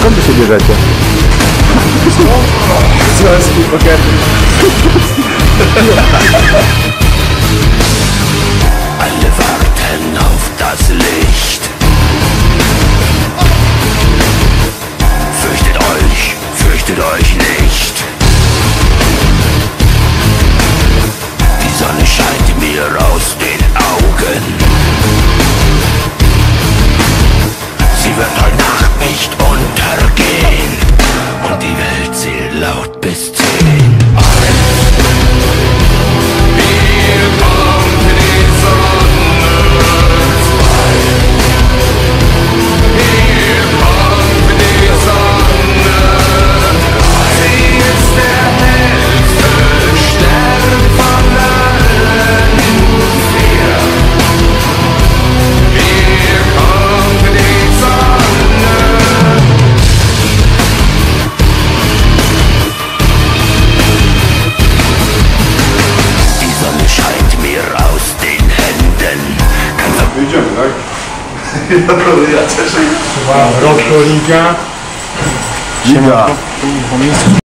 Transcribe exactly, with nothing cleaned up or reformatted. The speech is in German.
Skąd się bierzecie? Związki pokerki. Alle warten auf das Licht. Fürchtet euch, fürchtet euch nicht. Die Sonne scheint mir aus den Augen. Sie wird heute Nacht nicht untergehen. Und die Welt zählt laut bis zehn. Idziemy, tak? Wow, rok do Liga. Liga.